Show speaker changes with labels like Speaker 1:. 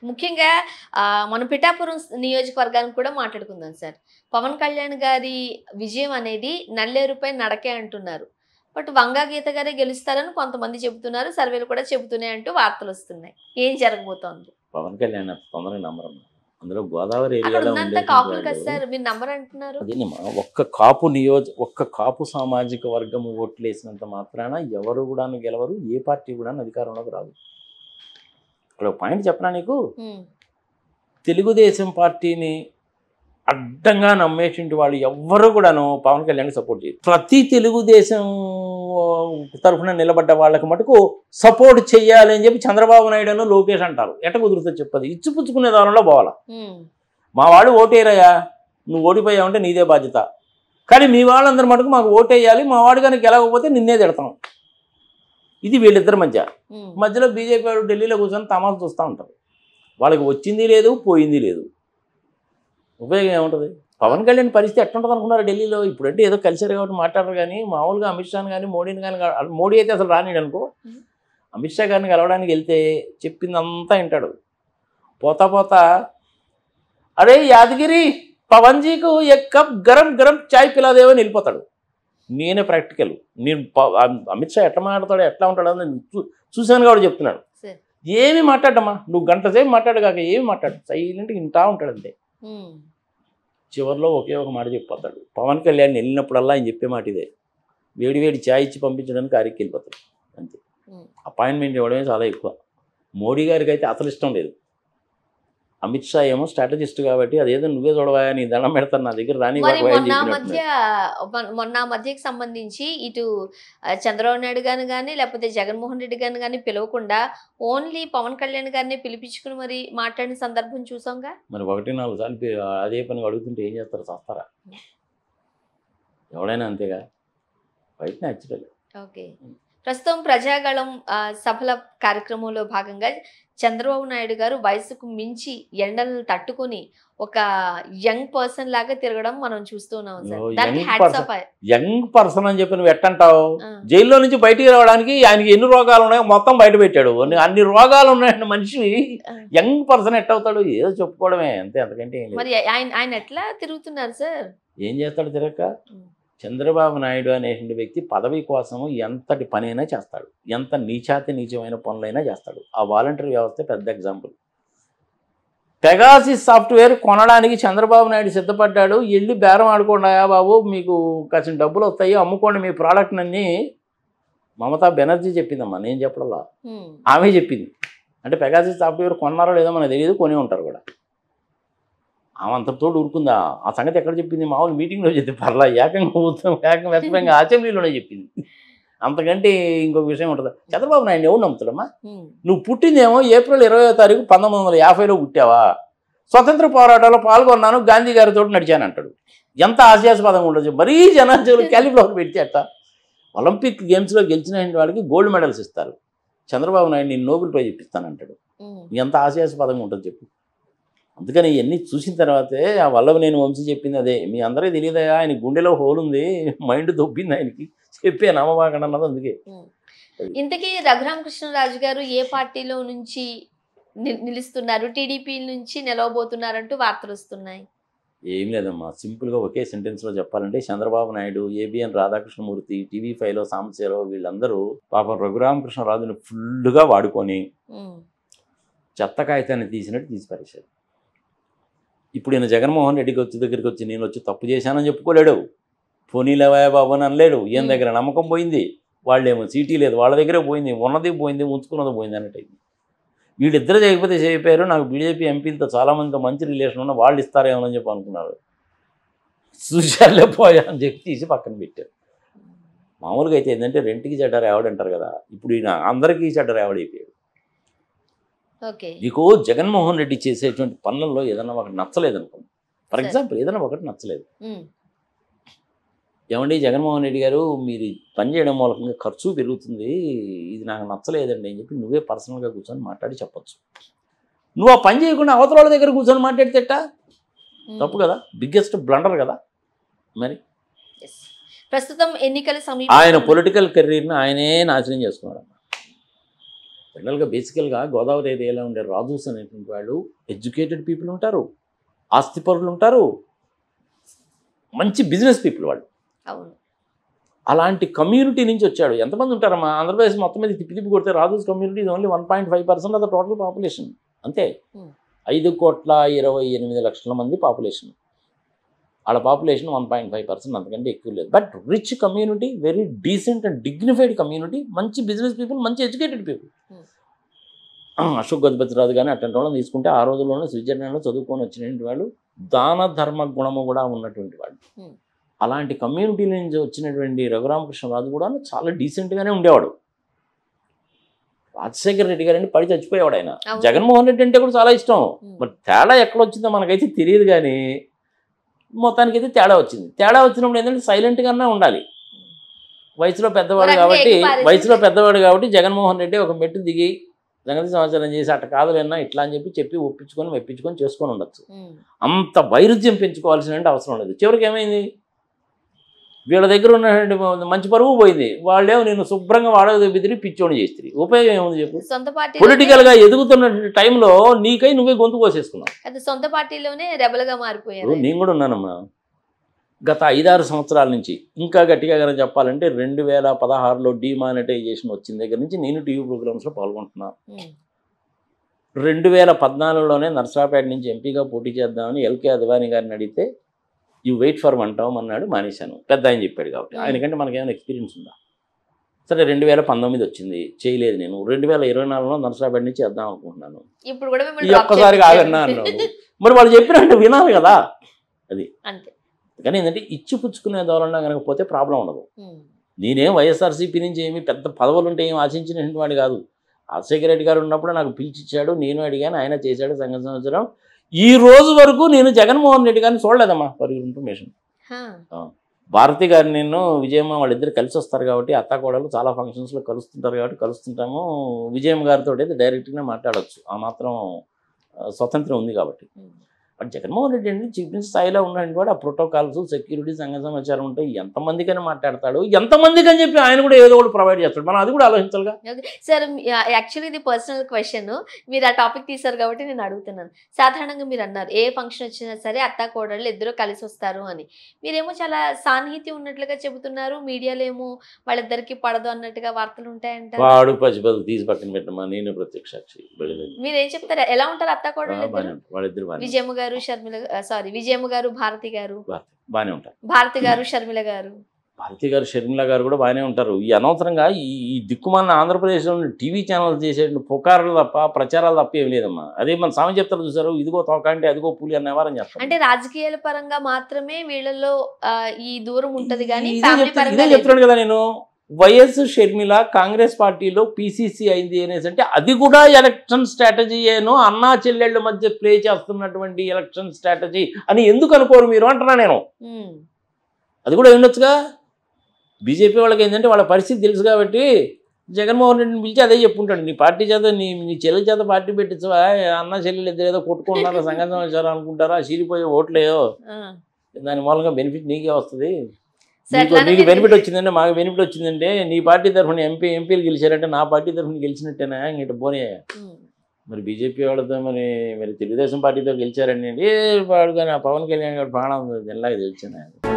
Speaker 1: ముఖ్యంగా మన పిఠాపురం నియోజకవర్గానికి కూడా మాట్లాడుకుందాం సార్. పవన్ కళ్యాణ్ గారి విజయం అనేది నల్లేరుపై నడకే అంటున్నారు. బట్ వంగా గీత గారే గెలుస్తారని కొంతమంది చెబుతున్నారు. సర్వేలు కూడా చెబుతున్నాయి అంటూ వార్తలు వస్తున్నాయి. ఏం జరగబోతోంది?
Speaker 2: పవన్ కళ్యాణ్ తొందరగా నమ్మరమ్మా. అందులో గోదావరి
Speaker 1: అక్కడ
Speaker 2: ఏరియాలో
Speaker 1: ఉన్నంత కాపులు కదా సార్, మీరు నంబర్ అంటున్నారు.
Speaker 2: అదేనమ్మా, ఒక్క కాపు సామాజిక వర్గం ఓట్లు వేసినంత మాత్రాన ఎవరు కూడా గెలవరు, ఏ పార్టీ కూడా అధికారంలోకి రాదు. ఇక్కడ పాయింట్ చెప్పనా నీకు, తెలుగుదేశం పార్టీని అడ్డంగా నమ్మేటువంటి వాళ్ళు ఎవ్వరు కూడాను పవన్ కళ్యాణ్ సపోర్ట్ చేయరు. ప్రతి తెలుగుదేశం తరఫున నిలబడ్డ వాళ్ళకి మటుకు సపోర్ట్ చెయ్యాలి అని చెప్పి చంద్రబాబు నాయుడు లోకేష్ అంటారు. ఎట్ట కుదురుతుంది చెప్పది? ఇచ్చిపుచ్చుకునే దానిలో పోవాలా. మా వాడు ఓటేరయ్యా, నువ్వు ఓడిపోయావంటే నీదే బాధ్యత, కానీ మీ వాళ్ళందరూ మటుకు మాకు ఓటేయాలి, మా వాడు కనుక గెలవకపోతే నిన్నే తిడతాం. ఇది వీళ్ళిద్దరి మధ్యలో బీజేపీ వాడు ఢిల్లీలో కూర్చొని తమాషా చూస్తూ ఉంటారు. వాళ్ళకి వచ్చింది లేదు, పోయింది లేదు, ఉపయోగం ఏముంటుంది? పవన్ కళ్యాణ్ పరిస్థితి ఎట్లుంటుంది అనుకున్నారు ఢిల్లీలో? ఇప్పుడంటే ఏదో కలిసారు కాబట్టి మాట్లాడరు, కానీ మామూలుగా అమిత్ షాని కానీ మోడీని కానీ, మోడీ అయితే అసలు రానిడు అనుకో, అమిత్ షా గారిని కలవడానికి వెళ్తే చెప్పిందంతా వింటాడు. పోతా పోతా అరే యాదగిరి పవన్ జీకు ఎక్ కప్ గరం గరం చాయ్ పిలాదేవో అని వెళ్ళిపోతాడు. నేనే ప్రాక్టికల్, నేను అమిత్ షా ఎట్లా మాట్లాడతాడు, ఎట్లా ఉంటాడు అని చూశాను కాబట్టి చెప్తున్నాడు. ఏమి మాట్లాడమ్మా, నువ్వు గంట సేపు మాట్లాడు కాక ఏమి మాట్లాడు, సైలెంట్గా వింటా ఉంటాడు అంతే. చివరిలో ఒకే ఒక మాట చెప్పిపోతాడు. పవన్ కళ్యాణ్ వెళ్ళినప్పుడల్లా ఆయన చెప్పే మాట ఇదే, వేడి వేడి ఛాయ్ ఇచ్చి పంపించడానికి కారికి వెళ్ళిపోతాడు అంతే. అపాయింట్మెంట్ ఇవ్వడమే చాలా ఎక్కువ. మోడీ గారికి అయితే అసలు ఇష్టం లేదు. అమిత్ షా ఏమో స్ట్రాటజిస్ట్ కాబట్టి అదేదో నువ్వే చూడవా, నీ దండం పెడతాను, నా దగ్గర రాని.
Speaker 1: మొన్న మధ్యకి సంబంధించి ఇటు చంద్రబాబు నాయుడు గారిని కానీ లేకపోతే జగన్మోహన్ రెడ్డి గారిని కానీ పిలవకుండా ఓన్లీ పవన్ కళ్యాణ్ గారిని పిలిపించుకుని మరి మాట్లాడిన సందర్భం చూసాంగా.
Speaker 2: మరి 1-4 సార్లు అదే పని అడుగుతుంటే ఏం చేస్తారు? చేస్తారా? ఎవడైనా అంతేగా, బయట నచ్చలేదు.
Speaker 1: ఓకే, ప్రస్తుతం ప్రజాగళం సభల కార్యక్రమంలో భాగంగా చంద్రబాబు నాయుడు గారు వయసుకు మించి ఎండలను తట్టుకొని ఒక యంగ్ పర్సన్ లాగా తిరగడం మనం చూస్తున్నాం సార్.
Speaker 2: యంగ్ పర్సన్ అని చెప్పి నువ్వు ఎట్టంటావు? జైల్లో నుంచి బయటికి రావడానికి ఆయనకి ఎన్ని రోగాలు ఉన్నాయో మొత్తం బయట పెట్టాడు. అన్ని రోగాలు ఉన్నాయన్న మనిషి యంగ్ పర్సన్ ఎట్టవుతాడు? ఏదో చెప్పుకోవడమే అంతే, అంతకంటే.
Speaker 1: మరి ఆయన ఎట్లా తిరుగుతున్నారు సార్?
Speaker 2: ఏం చేస్తాడు తిరగక? చంద్రబాబు నాయుడు అనేటువంటి వ్యక్తి పదవి కోసం ఎంతటి పనైనా చేస్తాడు, ఎంత నీచమైన పనులైనా చేస్తాడు. ఆ వాలంటరీ వ్యవస్థ పెద్ద ఎగ్జాంపుల్. పెగాసిస్ సాఫ్ట్వేర్ కొనడానికి చంద్రబాబు నాయుడు సిద్ధపడ్డాడు. వెళ్ళి బేరం ఆడుకోండాయా బాబు, మీకు కాసిన డబ్బులు వస్తాయి, అమ్ముకోండి మీ ప్రోడక్ట్ అన్ని మమతా బెనర్జీ చెప్పిందమ్మా, నేను చెప్పడంలా, ఆమె చెప్పింది. అంటే పెగాసిస్ సాఫ్ట్వేర్ కొన్నారో లేదో మనకు తెలియదు, కొని ఉంటారు కూడా. ఆమె అంతతో ఊరుకుందా? ఆ సంగతి ఎక్కడ చెప్పింది? మామూలు మీటింగ్లో చెప్తే పర్లా, ఏకంగా అసెంబ్లీలోనే చెప్పింది. అంతకంటే ఇంకొక విషయం ఉంటుంది. చంద్రబాబు నాయుడు ఎవరు నమ్ముతాడమ్మా? నువ్వు పుట్టిందేమో ఏప్రిల్ 20వ తారీఖు 1950లో పుట్టావా? స్వతంత్ర పోరాటంలో పాల్గొన్నాను, గాంధీ గారితో నడిచాను అంటాడు. ఎంత హాస్యాస్పదంగా ఉండదు. మరీ జనాలు క్యాలిఫ్లవర్ పెడితే అట్ట. ఒలింపిక్ గేమ్స్లో గెలిచిన వాళ్ళకి గోల్డ్ మెడల్స్ ఇస్తారు. చంద్రబాబు నాయుడు నేను నోబెల్ ప్రైజ్ ఇప్పిస్తానంటాడు. ఎంత హాస్యాస్పదంగా ఉంటుంది చెప్పు. అందుకని ఇవన్నీ చూసిన తర్వాతే ఆ వల్లభనేని వంశీ చెప్పింది అదే. మీ అందరికీ తెలియదా, ఆయన గుండెలో హోల్ ఉంది, మైండ్ దొబ్బింది ఆయనకి, చెప్పే నమ్మబాకండి అన్నది. అందుకే
Speaker 1: ఇంతకీ రఘురామకృష్ణరాజు గారు ఏ పార్టీలో నుంచి నిలుస్తున్నారు, టీడీపీ నుంచి నిలవబోతున్నారంటూ వార్తలు వస్తున్నాయి.
Speaker 2: ఏం లేదమ్మా, సింపుల్గా ఒకే సెంటెన్స్లో చెప్పాలంటే చంద్రబాబు నాయుడు, ఏబిఎన్ రాధాకృష్ణమూర్తి, TV5లో సాంబశివరావు వీళ్ళందరూ పాపం రఘురామకృష్ణరాజుని ఫుల్గా వాడుకొని చెత్త కాగితాన్ని తీసినట్టు తీసి పారేశారు. ఇప్పుడు ఈయన జగన్మోహన్ రెడ్డికి దగ్గరికి వచ్చి నేను వచ్చి తప్పు చేశానని చెప్పుకోలేడు, పోనీలేవా బాబు అని అనలేడు. ఈయన దగ్గర నమ్మకం పోయింది, వాళ్ళేమో సీటీ లేదు, వాళ్ళ దగ్గరే పోయింది, ఉన్నది పోయింది, ఉంచుకున్నది పోయింది అన్నట్టు. వీళ్ళిద్దరు చేయకపోతే చెప్పారు, నాకు బీజేపీ ఎంపీలతో చాలామందితో మంచి రిలేషన్ ఉన్న వాళ్ళు ఇస్తారేమో అని చెప్పి అనుకున్నారు. చూశాలే పోయా అని చెప్పి తీసి పక్కన పెట్టారు. మామూలుగా అయితే ఏంటంటే రెంట్కి చెడ్డారు ఆవిడంటారు కదా, ఇప్పుడు ఈయన అందరికీ చెడ్డారు ఆవిడైపోయాడు. నీకు జగన్మోహన్ రెడ్డి చేసేటువంటి పనులలో ఏదన్నా ఒకటి నచ్చలేదు అనుకోండి, ఫర్ ఎగ్జాంపుల్ ఏదైనా ఒకటి నచ్చలేదు, ఏమండి జగన్మోహన్ రెడ్డి గారు మీరు పని చేయడం మూలకంగా ఖర్చు పెరుగుతుంది, ఇది నాకు నచ్చలేదండి అని చెప్పి నువ్వే పర్సనల్గా కూర్చొని మాట్లాడి చెప్పచ్చు. నువ్వు ఆ పని చేయకుండా అవతల వాళ్ళ దగ్గర కూర్చొని మాట్లాడితేట తప్పు కదా, బిగ్గెస్ట్ బ్లండర్ కదా. మరి
Speaker 1: ప్రస్తుతం ఎన్నికల
Speaker 2: ఆయన పొలిటికల్ కెరీర్ని ఆయనే నాశనం చేసుకున్నాడు. జనరల్గా బేసికల్గా గోదావరి ఏరియాలో ఉండే రాజుస్ అనేటువంటి వాళ్ళు ఎడ్యుకేటెడ్ పీపుల్ ఉంటారు, ఆస్తిపరులు ఉంటారు, మంచి బిజినెస్ పీపుల్ వాళ్ళు.
Speaker 1: అవును.
Speaker 2: అలాంటి కమ్యూనిటీ నుంచి వచ్చాడు. ఎంతమంది ఉంటారమ్మా ఆంధ్రప్రదేశ్ మొత్తం మీద తిప్పి కొడితే Rajus community is only 1.5% of the total population, అంతే. 5,28,00,000 మంది పాపులేషన్. వాళ్ళ పాపులేషన్ 1.5%, అంతకంటే ఎక్కువ లేదు. But rich community, very decent and dignified community, మంచి బిజినెస్ పీపుల్, మంచి ఎడ్యుకేటెడ్ పీపుల్. అశోక్ గజపతి రాజు కానీ అట్లాంటి వాళ్ళని తీసుకుంటే ఆ రోజుల్లోనే స్విట్జర్లాండ్లో చదువుకొని వచ్చినటువంటి వాళ్ళు, దాన ధర్మ గుణము కూడా ఉన్నటువంటి వాళ్ళు. అలాంటి కమ్యూనిటీ నుంచి వచ్చినటువంటి రఘురామకృష్ణరాజు కూడా చాలా డీసెంట్గానే ఉండేవాడు. రాజశేఖర రెడ్డి గారిని పడి చచ్చిపోయేవాడు ఆయన. జగన్మోహన్ రెడ్డి అంటే కూడా చాలా ఇష్టం. మరి తేడా ఎక్కడ వచ్చిందో మనకైతే తెలియదు, కానీ మొత్తానికి అయితే తేడా వచ్చింది. తేడా వచ్చినప్పుడు ఏంటంటే సైలెంట్గానే ఉండాలి. వయసులో పెద్దవాడు కాబట్టి జగన్మోహన్ రెడ్డి ఒక మెట్టు దిగి సంగతి సమాచారం చేసి అట్ట కాదులేనా ఇట్లా అని చెప్పి మెప్పించుకొని చేసుకొని ఉండొచ్చు. అంత వైరుధ్యం పెంచుకోవాల్సిన అవసరం లేదు. చివరికి ఏమైంది, వీళ్ళ దగ్గర ఉన్నటువంటి మంచి పరువు పోయింది. వాళ్ళేమో నేను శుభ్రంగా వాడేది బెదిరి పిచ్చోని చేస్తుంది. ఉపయోగం ఏముంది చెప్పు? పొలిటికల్గా ఎదుగుతున్న టైంలో నీకై నువ్వే గొంతు కోసేసుకున్నావు.
Speaker 1: సొంత పార్టీలోనే రెబల్గా మారిపోయారు.
Speaker 2: నేను కూడా ఉన్నానమ్మా గత 5-6 సంవత్సరాల నుంచి. ఇంకా గట్టిగా కనుక చెప్పాలంటే 2016లో డిమానిటైజేషన్ వచ్చిన దగ్గర నుంచి నేను టీవీ ప్రోగ్రామ్స్లో పాల్గొంటున్నాను. 2014లోనే నర్సరాపేట నుంచి ఎంపీగా పోటీ చేద్దామని ఎల్కే అద్వానీ గారిని అడిగితే యూ వెయిట్ ఫర్ 1 term అన్నాడు, మానేశాను. పెద్ద ఆయన చెప్పాడు కాబట్టి. ఆయనకంటే మనకేమైనా ఎక్స్పీరియన్స్ ఉందా? సరే 2019 వచ్చింది, చేయలేదు. నేను 2024లో నర్సరాపేట నుంచి చేద్దాం అనుకుంటున్నాను.
Speaker 1: ఇప్పుడు కూడా
Speaker 2: ఒక్కసారి కాదన్నా అన్నాడు. మరి వాళ్ళు చెప్పినట్టు వినాలి కదా, అది అంతే. కానీ ఏంటంటే ఇచ్చి పుచ్చుకునే ధోరణిలో కనుక పోతే ప్రాబ్లం ఉండదు. నేనేం వైఎస్ఆర్సీపీ నుంచి ఏమి పెద్ద పదవులు ఉంటే ఏం ఆశించినటువంటి వాడు కాదు. రాజశేఖర రెడ్డి గారు ఉన్నప్పుడు నాకు పిలిచిచ్చాడు, నేను అడిగాను, ఆయన చేశాడు. సంఘ సంవత్సరం ఈ రోజు వరకు నేను జగన్మోహన్ రెడ్డి గారిని చూడలేదమ్మా. ఫర్ ఇన్ఫర్మేషన్, భారతి గారు నేను విజయమ్మ వాళ్ళిద్దరు కలిసి వస్తారు కాబట్టి, అత్తాకోడలు చాలా ఫంక్షన్స్లో కలుస్తుంటారు కాబట్టి కలుస్తుంటాము. విజయమ్మ గారితో అయితే డైరెక్ట్గా మాట్లాడవచ్చు, ఆ మాత్రం స్వతంత్రం ఉంది కాబట్టి. బట్ జగన్మోహన్ రెడ్డి అండి చీఫ్ మినిస్టర్ స్థాయిలో ఉన్నటువంటి వాడు ఆ ప్రోటోకాల్స్, సెక్యూరిటీ, సంఘ సమాచారం ఉంటాయి. ఎంతమందికైనా మాట్లాడతాడు, ఎంతమందికి అని చెప్పి ఆయన కూడా ఏదో ఒకటి ప్రొవైడ్ చేస్తాడు. మనం అది కూడా ఆలోచించాలిగా.
Speaker 1: సార్ యాక్చువల్లీ ఇది పర్సనల్ క్వశ్చన్, మీరు ఆ టాపిక్ తీశారు కాబట్టి నేను అడుగుతున్నాను. సాధారణంగా మీరు అన్నారు ఏ ఫంక్షన్ వచ్చినా సరే అత్తా కోడళ్ళు ఇద్దరు కలిసి వస్తారు అని. మీరేమో చాలా సాన్నిహిత్యం ఉన్నట్లుగా చెబుతున్నారు, మీడియాలో ఏమో వాళ్ళిద్దరికి పడదు అన్నట్టుగా వార్తలు ఉంటాయంట.
Speaker 2: వాడు పచ్చిపది తీసి పక్కన పెట్టమా, నేను ప్రత్యక్షాక్షి.
Speaker 1: మీరేం చెప్తారు, ఎలా ఉంటారు అత్తా కోడళ్ళు?
Speaker 2: వాళ్ళిద్దరు
Speaker 1: విజయమ్మ గారు, విజయమ్మ గారు, భారతి గారు
Speaker 2: బాగానే ఉంటారు.
Speaker 1: భారతి గారు, షర్మిల గారు.
Speaker 2: భారతి గారు, షర్మిల గారు కూడా బాగానే ఉంటారు. ఈ అనవసరంగా ఈ దిక్కుమాలిన ఆంధ్రప్రదేశ్లో టీవీ ఛానల్ చేసే పుకారాలు తప్ప ప్రచారాలు తప్ప ఏం లేదమ్మా. అదే మన సామెత చెప్తారు చూసారు, ఇదిగో తోక అంటే అదిగో పులి అనే వ్యవహారం చేస్తారు.
Speaker 1: అంటే రాజకీయాల పరంగా మాత్రమే వీళ్ళలో ఈ దూరం ఉంటది కానీ
Speaker 2: ఇదే చెప్తున్నాను కదా నేను. వైఎస్ షర్మిల కాంగ్రెస్ పార్టీలో పీసీసీ అయింది అనేసి అంటే అది కూడా ఎలక్షన్ స్ట్రాటజీ ఏనో, అన్నా చెల్లెళ్ళ మధ్య ప్లే చేస్తున్నటువంటి ఎలక్షన్ స్ట్రాటజీ అని ఎందుకు అనుకోరు మీరు అంటున్నా నేను. అది కూడా ఉండొచ్చుగా. బీజేపీ వాళ్ళకి ఏంటంటే వాళ్ళ పరిస్థితి తెలుసు కాబట్టి జగన్మోహన్ రెడ్డిని పిలిచి అదే చెప్పుకుంటాడు, నీ పార్టీ చేత నీ చెల్లెల చేత పార్టీ పెట్టించవా, అన్న చెల్లెలు ఇద్దరు ఏదో కొట్టుకుంటున్నారా, సంఘ సమాచారం అనుకుంటారా, చీలిపోయే ఓట్లేదో, దాని మూలంగా బెనిఫిట్ నీకే వస్తుంది. నీకు బెనిఫిట్ వచ్చిందంటే మాకు బెనిఫిట్ వచ్చిందంటే నీ పార్టీ తరఫున ఎంపీలు గెలిచారంటే నా పార్టీ తరఫున గెలిచినట్టేనా ఇంకటి పోనీ. మరి బీజేపీ వాళ్ళతో మరి తెలుగుదేశం పార్టీతో గెలిచారండి, ఏ వాడు కానీ ఆ పవన్ కళ్యాణ్ గారు ప్రాణం ఎలాగ తెలిసాను.